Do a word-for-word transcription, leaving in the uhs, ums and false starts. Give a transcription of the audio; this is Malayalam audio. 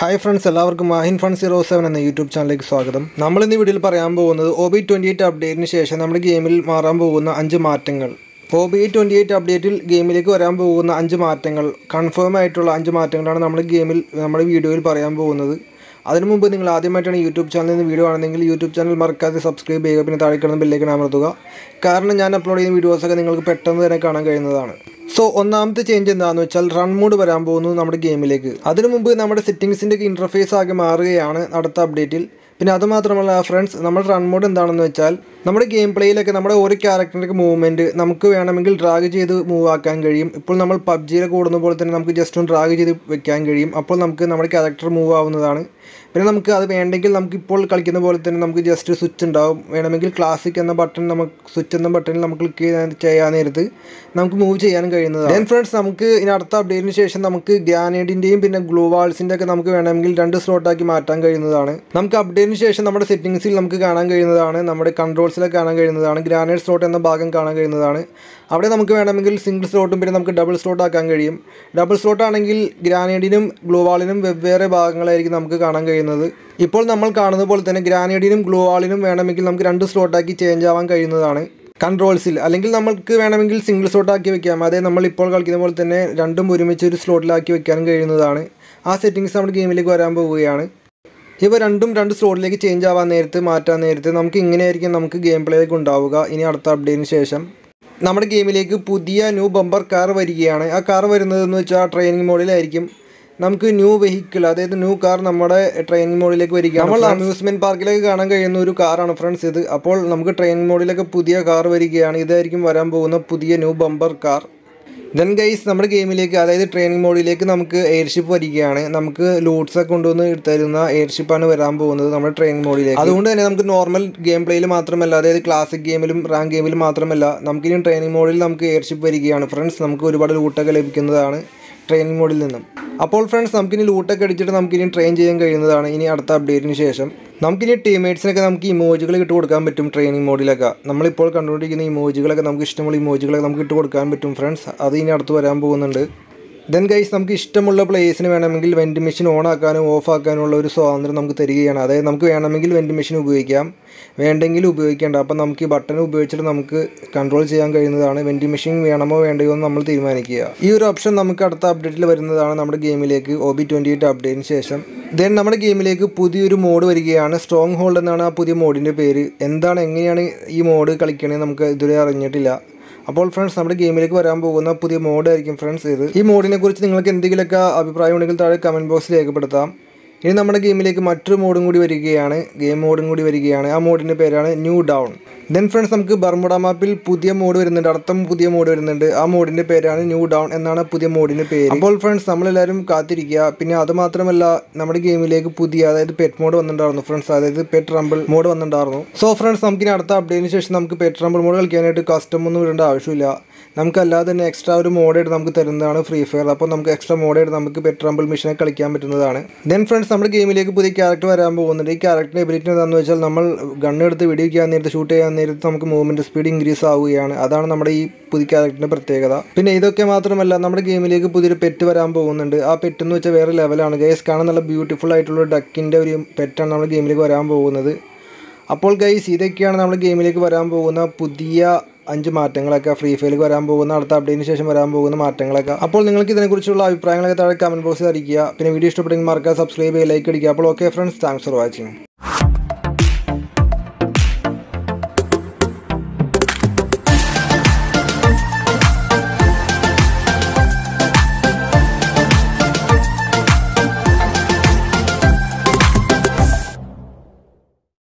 Hi friends, എല്ലാവർക്കും മാഹിൻ ഫൺ സീറോ സെവൻ എന്ന യൂട്യൂബ് ചാനലിലേക്ക് സ്വാഗതം. നമ്മൾ ഇന്ന് വീഡിയോയിൽ പറയാൻ പോകുന്നത് ഒ ബി ട്വൻറ്റി എയ്റ്റ് അപ്ഡേറ്റിന് ശേഷം നമ്മുടെ ഗെയിമിൽ മാറാൻ പോകുന്ന അഞ്ച് മാറ്റങ്ങൾ. ഒ ബി ട്വൻറ്റി എയ്റ്റ് അപ്ഡേറ്റിൽ ഗെയിമിലേക്ക് വരാൻ പോകുന്ന അഞ്ച് മാറ്റങ്ങൾ, കൺഫേം ആയിട്ടുള്ള അഞ്ച് മാറ്റങ്ങളാണ് നമ്മുടെ ഗെയിമിൽ നമ്മുടെ വീഡിയോയിൽ പറയാൻ പോകുന്നത്. അതിനു മുമ്പ് നിങ്ങൾ ആദ്യമായിട്ടാണ് യൂട്യൂബ് ചാനലിൽ നിന്ന് വീഡിയോ ആണെങ്കിൽ യൂട്യൂബ് ചാനൽ മറക്കാതെ സബ്സ്ക്രൈബ് ചെയ്യുക, പിന്നെ താഴെ കിടന്ന ബെല്ലേക്ക് അമർത്തുക. കാരണം ഞാൻ അപ്ലോഡ് ചെയ്യുന്ന വീഡിയോസൊക്കെ നിങ്ങൾക്ക് പെട്ടെന്ന് തന്നെ കാണാൻ കഴിയുന്നതാണ്. സോ ഒന്നാമത്തെ ചേഞ്ച് എന്താണെന്ന് വെച്ചാൽ റൺ മോഡ് വരാൻ പോകുന്നു നമ്മുടെ ഗെയിമിലേക്ക്. അതിനു മുമ്പ് നമ്മുടെ സെറ്റിംഗ്സിൻ്റെ ഇൻ്റർഫേസ് ആകെ മാറുകയാണ് അടുത്ത അപ്ഡേറ്റിൽ. പിന്നെ അതുമാത്രമല്ല ഫ്രണ്ട്സ്, നമ്മുടെ റൺ മോഡ് എന്താണെന്ന് വെച്ചാൽ നമ്മുടെ ഗെയിം പ്ലേയിലൊക്കെ നമ്മുടെ ഓരോ ക്യാരക്ടറിൻ്റെ മൂവ്മെൻറ്റ് നമുക്ക് വേണമെങ്കിൽ ഡ്രാഗ് ചെയ്ത് മൂവ് ആക്കാൻ കഴിയും. ഇപ്പോൾ നമ്മൾ പബ്ജിയിലൊക്കെ ഓടുന്ന പോലെ തന്നെ നമുക്ക് ജസ്റ്റ് ഒന്ന് ഡ്രാഗ് ചെയ്ത് വെക്കാൻ കഴിയും. അപ്പോൾ നമുക്ക് നമ്മുടെ ക്യാരക്ടർ മൂവ് ആവുന്നതാണ്. പിന്നെ നമുക്ക് അത് വേണ്ടെങ്കിൽ നമുക്ക് ഇപ്പോൾ കളിക്കുന്ന പോലെ തന്നെ നമുക്ക് ജസ്റ്റ് സ്വിച്ച് ഉണ്ടാവും. വേണമെങ്കിൽ ക്ലാസിക് എന്ന ബട്ടൺ നമുക്ക് സ്വിച്ച് എന്ന ബട്ടണിൽ നമുക്ക് ക്ലിക്ക് ചെയ്യാൻ നേരത്ത് നമുക്ക് മൂവ് ചെയ്യാനും കഴിയുന്നതാണ്. ദെൻ ഫ്രണ്ട്സ്, നമുക്ക് ഇനി അടുത്ത അപ്ഡേറ്റിന് ശേഷം നമുക്ക് ഗ്രാനേഡിൻ്റെയും പിന്നെ ഗ്ലൂ വാൾസിൻ്റെ ഒക്കെ നമുക്ക് വേണമെങ്കിൽ രണ്ട് സ്ലോട്ടാക്കി മാറ്റാൻ കഴിയുന്നതാണ്. നമുക്ക് അപ്ഡേറ്റിന് ശേഷം നമ്മുടെ സെറ്റിംഗ്സിൽ നമുക്ക് കാണാൻ കഴിയുന്നതാണ്, നമ്മുടെ കൺട്രോൾസിലൊക്കെ കാണാൻ കഴിയുന്നതാണ്, ഗ്രാനേഡ് സ്ലോട്ട് എന്ന ഭാഗം കാണാൻ കഴിയുന്നതാണ്. അവിടെ നമുക്ക് വേണമെങ്കിൽ സിംഗിൾ സ്ലോട്ടും പിന്നെ നമുക്ക് ഡബിൾ സ്ലോട്ട് ആക്കാൻ കഴിയും. ഡബിൾ സ്ലോട്ട് ആണെങ്കിൽ ഗ്രാനേഡിനും ഗ്ലൂ വാളിനും വെവ്വേറെ ഭാഗങ്ങളായിരിക്കും നമുക്ക് കാണാൻ കഴിയുന്നത്. ഇപ്പോൾ നമ്മൾ കാണുന്ന പോലെ തന്നെ ഗ്രാനേഡിനും ഗ്ലൂ വാളിനും വേണമെങ്കിൽ നമുക്ക് രണ്ട് സ്ലോട്ടാക്കി ചേഞ്ച് ആവാൻ കഴിയുന്നതാണ് കൺട്രോൾസിൽ. അല്ലെങ്കിൽ നമുക്ക് വേണമെങ്കിൽ സിംഗിൾ സ്ലോട്ടാക്കി വെക്കാം. അതായത് നമ്മൾ ഇപ്പോൾ കളിക്കുന്ന പോലെ തന്നെ രണ്ടും ഒരുമിച്ച് ഒരു സ്ലോട്ടിലാക്കി വെക്കാനും കഴിയുന്നതാണ്. ആ സെറ്റിങ്സ് നമ്മുടെ ഗെയിമിലേക്ക് വരാൻ പോവുകയാണ്. ഇവ രണ്ടും രണ്ട് സ്ലോട്ടിലേക്ക് ചേഞ്ച് ആവാൻ നേരത്ത് മാറ്റാൻ നേരത്ത് നമുക്ക് ഇങ്ങനെയായിരിക്കും നമുക്ക് ഗെയിം പ്ലേയിലേക്ക് ഉണ്ടാവുക. ഇനി അടുത്ത അപ്ഡേറ്റിന് ശേഷം നമ്മുടെ ഗെയിമിലേക്ക് പുതിയ ന്യൂ ബമ്പർ കാർ വരികയാണ്. ആ കാർ വരുന്നതെന്ന് വെച്ചാൽ ട്രെയിനിങ് മോഡിലായിരിക്കും. നമുക്ക് ന്യൂ വെഹിക്കിൾ, അതായത് ന്യൂ കാർ നമ്മുടെ ട്രെയിനിങ് മോഡിലേക്ക് വരികയാണ്. നമ്മൾ അമ്യൂസ്മെൻറ്റ് പാർക്കിലേക്ക് കാണാൻ കഴിയുന്ന ഒരു കാറാണ് ഫ്രണ്ട്സ് ഇത്. അപ്പോൾ നമുക്ക് ട്രെയിനിങ് മോഡിലേക്ക് പുതിയ കാർ വരികയാണ്. ഇതായിരിക്കും വരാൻ പോകുന്ന പുതിയ new bumper car. Then guys, നമ്മുടെ ഗെയിമിലേക്ക് അതായത് ട്രെയിനിങ് മോഡിലേക്ക് നമുക്ക് എയർഷിപ്പ് വരികയാണ്. നമുക്ക് ലൂട്ട്സൊക്കെ കൊണ്ടുവന്ന് തരുന്ന എയർഷിപ്പാണ് വരാൻ പോകുന്നത് നമ്മുടെ ട്രെയിനിങ് മോഡിലേക്ക്. അതുകൊണ്ട് തന്നെ നമുക്ക് നോർമൽ ഗെയിം പ്ലേയിൽ മാത്രമല്ല, അതായത് ക്ലാസിക് ഗെയിമിലും റാങ്ക് ഗെയിമിലും മാത്രമല്ല, നമുക്കിനി ട്രെയിനിങ് മോഡിൽ നമുക്ക് എയർഷിപ്പ് വരികയാണ് ഫ്രണ്ട്സ്. നമുക്ക് ഒരുപാട് ലൂട്ടൊക്കെ ലഭിക്കുന്നതാണ് ട്രെയിനിങ് മോഡിൽ നിന്നും. അപ്പോൾ ഫ്രണ്ട്സ്, നമുക്കിനി ലൂട്ടൊക്കെ അടിച്ചിട്ട് നമുക്കിനി ട്രെയിൻ ചെയ്യാൻ കഴിയുന്നതാണ്. ഇനി അടുത്ത അപ്ഡേറ്റിന് ശേഷം നമുക്കിനി ടീംമേറ്റ്സിനൊക്കെ നമുക്ക് ഇമോജികൾ ഇട്ട് കൊടുക്കാൻ പറ്റും. ട്രെയിനിങ് മോഡിലൊക്കെ നമ്മളിപ്പോൾ കണ്ടുകൊണ്ടിരിക്കുന്ന ഇമോജികളൊക്കെ നമുക്ക് ഇഷ്ടമുള്ള ഇമോജികളൊക്കെ നമുക്ക് ഇട്ട് കൊടുക്കാൻ പറ്റും ഫ്രണ്ട്സ്. അത് ഇനി അടുത്ത് വരാൻ പോകുന്നുണ്ട്. ദെൻ ഗൈസ്, നമുക്ക് ഇഷ്ടമുള്ള പ്ലേസിന് വേണമെങ്കിൽ വെൻറ്റ് മെഷീൻ ഓൺ ആക്കാനും ഓഫ് ആക്കാനുള്ള ഒരു സ്വാതന്ത്ര്യം നമുക്ക് തരികയാണ്. അതായത് നമുക്ക് വേണമെങ്കിൽ വെൻറ്റ് മെഷീൻ ഉപയോഗിക്കാം, വേണ്ടെങ്കിൽ ഉപയോഗിക്കേണ്ട. അപ്പം നമുക്ക് ഈ ബട്ടൺ ഉപയോഗിച്ചിട്ട് നമുക്ക് കൺട്രോൾ ചെയ്യാൻ കഴിയുന്നതാണ്. വെൻറ്റ് മെഷീൻ വേണമോ വേണ്ടയോ എന്ന് നമ്മൾ തീരുമാനിക്കുക. ഈ ഒരു ഓപ്ഷൻ നമുക്ക് അടുത്ത അപ്ഡേറ്റിൽ വരുന്നതാണ് നമ്മുടെ ഗെയിമിലേക്ക് ഒ ബി ട്വൻറ്റി എയ്റ്റ് അപ്ഡേറ്റിന് ശേഷം. ദെൻ നമ്മുടെ ഗെയിമിലേക്ക് പുതിയൊരു മോഡ് വരികയാണ്. സ്ട്രോങ് ഹോൾഡ് എന്നാണ് ആ പുതിയ മോഡിൻ്റെ പേര്. എന്താണ്, എങ്ങനെയാണ് ഈ മോഡ് കളിക്കണമെന്ന് നമുക്ക് ഇതുവരെ അറിഞ്ഞിട്ടില്ല. അപ്പോൾ ഫ്രണ്ട്സ്, നമ്മുടെ ഗെയിമിലേക്ക് വരാൻ പോകുന്ന പുതിയ മോഡായിരിക്കും ഫ്രണ്ട്സ് ഇത്. ഈ മോഡിനെ കുറിച്ച് നിങ്ങൾക്ക് എന്തെങ്കിലുമൊക്കെ അഭിപ്രായം ഉണ്ടെങ്കിൽ താഴെ കമൻറ്റ് ബോക്സിൽ രേഖപ്പെടുത്താം. ഇനി നമ്മുടെ ഗെയിമിലേക്ക് മറ്റൊരു മോഡും കൂടി വരികയാണ്, ഗെയിം മോഡും കൂടി വരികയാണ്. ആ മോഡിൻ്റെ പേരാണ് ന്യൂ ഡൗൺ. ദെൻ ഫ്രണ്ട്സ്, നമുക്ക് ബർമുഡ മാപ്പിൽ പുതിയ മോഡ് വരുന്നുണ്ട്, അടുത്ത പുതിയ മോഡ് വരുന്നുണ്ട്. ആ മോഡിൻ്റെ പേരാണ് ന്യൂ ഡൗൺ എന്നാണ് പുതിയ മോഡിൻ്റെ പേര്. അപ്പോൾ ഫ്രണ്ട്സ്, നമ്മളെല്ലാവരും കാത്തിരിക്കുക. പിന്നെ അതുമാത്രമല്ല, നമ്മുടെ ഗെയിമിലേക്ക് പുതിയ അതായത് പെറ്റ് മോഡ് വന്നിട്ടുണ്ടായിരുന്നു ഫ്രണ്ട്സ്, അതായത് പെറ്റ് റംബിൾ മോഡ് വന്നിട്ടുണ്ടായിരുന്നു. സോ ഫ്രണ്ട്സ്, നമുക്കിനി അടുത്ത അപ്ഡേറ്റിന് ശേഷം നമുക്ക് പെറ്റ് റംബിൾ മോഡ് കളിക്കാനായിട്ട് കസ്റ്റം ഒന്നും ഇടേണ്ട ആവശ്യമില്ല. നമുക്കല്ലാതെ തന്നെ എക്സ്ട്രാ ഒരു മോഡായിട്ട് നമുക്ക് തരുന്നതാണ് ഫ്രീ ഫയർ. അപ്പോൾ നമുക്ക് എക്സ്ട്രാ മോഡായിട്ട് നമുക്ക് പെറ്റ് റംബിൾ മിഷനെ കളിക്കാൻ പറ്റുന്നതാണ്. ദെൻ ഫ്രണ്ട്സ്, നമ്മുടെ ഗെയിമിലേക്ക് പുതിയ ക്യാരക്ടർ വരാൻ പോകുന്നുണ്ട്. ഈ ക്യാരക്ടറിൻ്റെ എബിലിറ്റി എന്താണെന്ന് വെച്ചാൽ നമ്മൾ ഗണ്ണെടുത്ത് വെടിവെക്കാൻ നേരത്ത് ഷൂട്ട് ചെയ്യാൻ നേരത്ത് നമുക്ക് മൂവ്മെൻറ്റ് സ്പീഡ് ഇൻക്രീസ് ആവുകയാണ്. അതാണ് നമ്മുടെ ഈ പുതിയ ക്യാരക്ടറിൻ്റെ പ്രത്യേകത. പിന്നെ ഇതൊക്കെ മാത്രമല്ല, നമ്മുടെ ഗെയിമിലേക്ക് പുതിയൊരു പെറ്റ് വരാൻ പോകുന്നുണ്ട്. ആ പെറ്റ് എന്ന് വെച്ചാൽ വേറെ ലെവലാണ് ഗൈസ്. കാണാൻ നല്ല ബ്യൂട്ടിഫുൾ ആയിട്ടുള്ള ഡക്കിൻ്റെ ഒരു പെറ്റാണ് നമ്മുടെ ഗെയിമിലേക്ക് വരാൻ പോകുന്നത്. അപ്പോൾ ഗൈസ്, ഇതൊക്കെയാണ് നമ്മുടെ ഗെയിമിലേക്ക് വരാൻ പോകുന്ന പുതിയ അഞ്ച് മാറ്റങ്ങളൊക്കെ, ഫ്രീ ഫയറിലേക്ക് വരാൻ പോകുന്ന അടുത്ത അപ്ഡേറ്റിന് ശേഷം വരാൻ പോകുന്ന മാറ്റങ്ങളൊക്കെ. അപ്പോൾ നിങ്ങൾക്ക് ഇതിനെക്കുറിച്ചുള്ള അഭിപ്രായങ്ങളൊക്കെ താഴെ കമൻറ്റ് ബോക്സിൽ അറിയിക്കുക. പിന്നെ വീഡിയോ ഇഷ്ടപ്പെട്ടെങ്കിൽ മറക്കാതെ സബ്സ്ക്രൈബ് ചെയ്യുക, ലൈക്ക് അടിക്കുക. അപ്പോൾ okay friends, thanks for watching.